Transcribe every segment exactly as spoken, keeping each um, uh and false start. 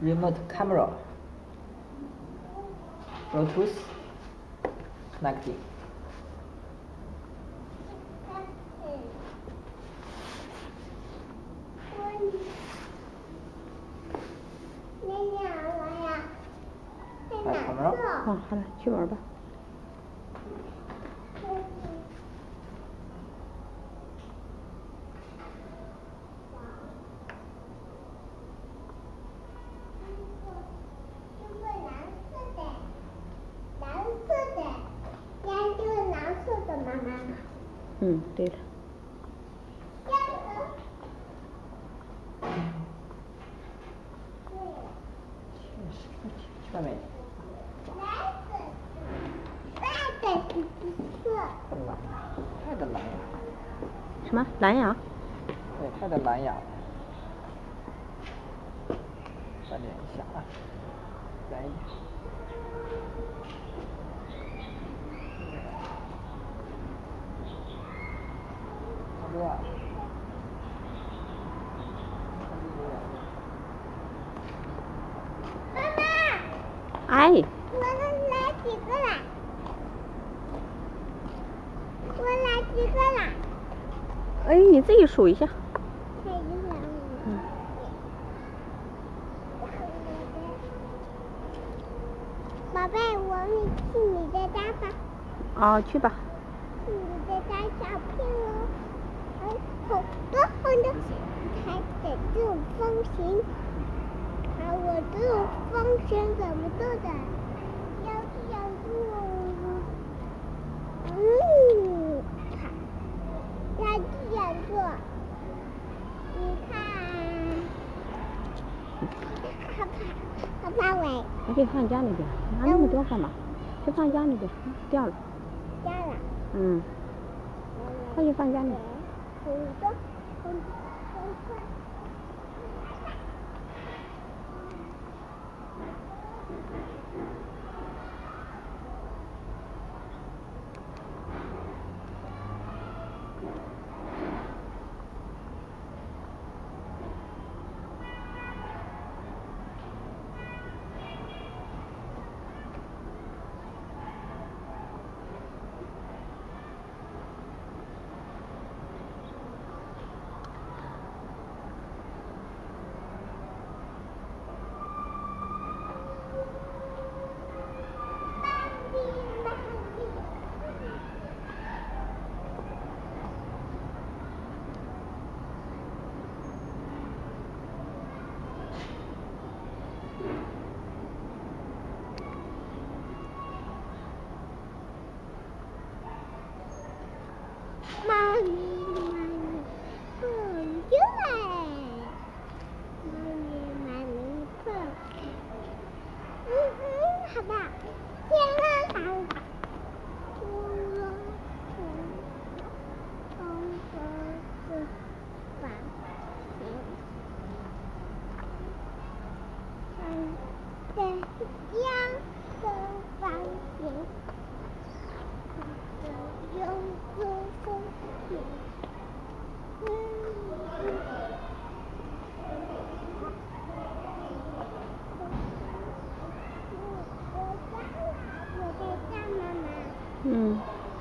remote camera, Bluetooth connecting. Camera. 好，好了，去玩吧。嗯，对了。 去外面。太的蓝牙。 什么蓝牙？ 对，太的蓝牙。再连一下啊，来一点。差不多啊。 哎， 我来几个啦？我来几个啦？ 哎，你自己数一下。 嗯。宝贝，我们去你的家吧。 哦，去吧。 去你的家照片哦，还有好多好多它的这种方形。啊，我这种方形怎么做的？要这样做，嗯，要这样做。你看，好怕，好怕尾。 你可以放家里边，拿那么多干嘛？去放家里边，掉了。 掉了。 嗯。快去放家里。 好多，好多，好多。妈咪，妈咪，很热哎！妈咪，妈咪，碰。嗯嗯，好吧。天鹅糖，天鹅糖，红色是方形，嗯，对，两个方形。用作风景，嗯，我在家，妈妈。 嗯。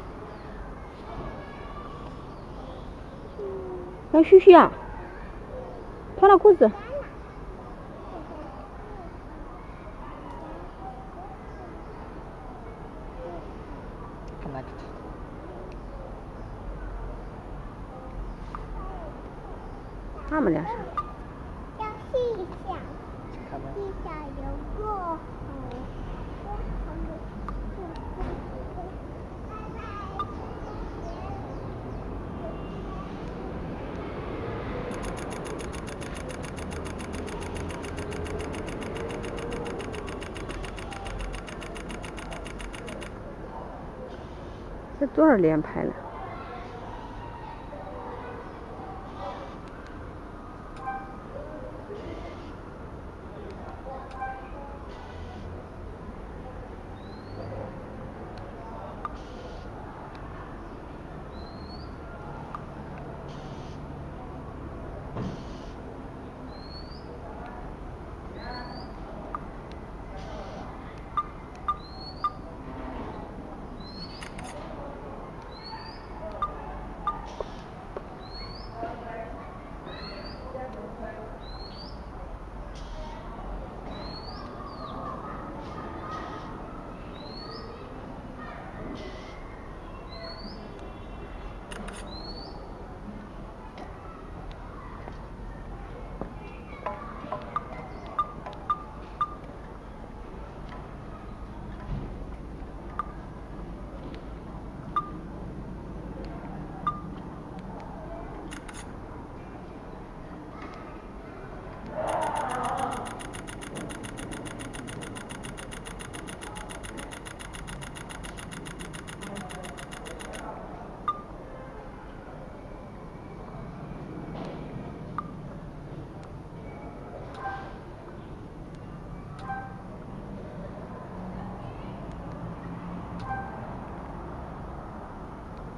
哎，旭旭啊，脱了裤子。 Connect。 他们俩是。 要试一下，一下有个好， 这多少连拍了？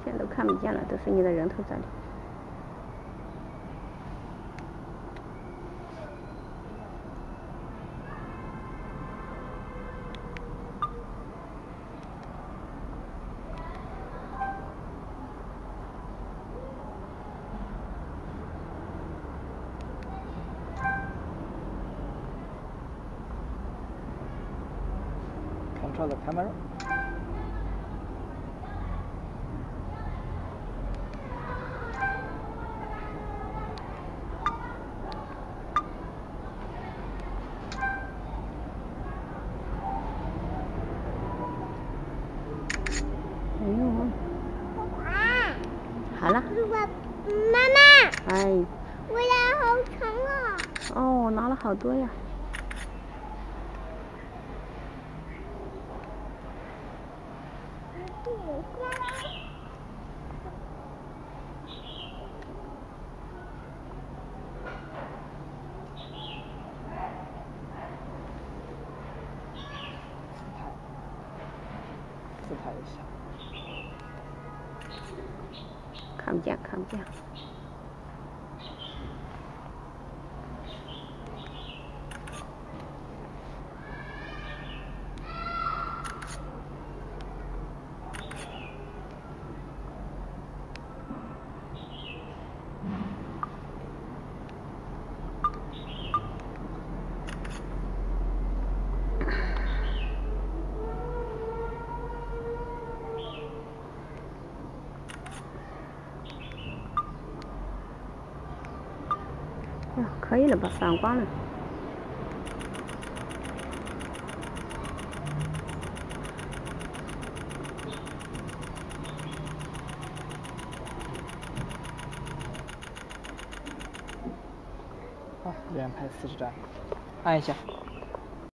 现在都看不见了，都是你的人头在里。 Control the camera. 哎呦， 啊！ 好了。 我妈妈， 哎， 我牙好长啊！ 哦，拿了好多呀。 自拍一下。 看不见，看不见。呀，可以了吧？反光了。 好，连拍四十张，按一下。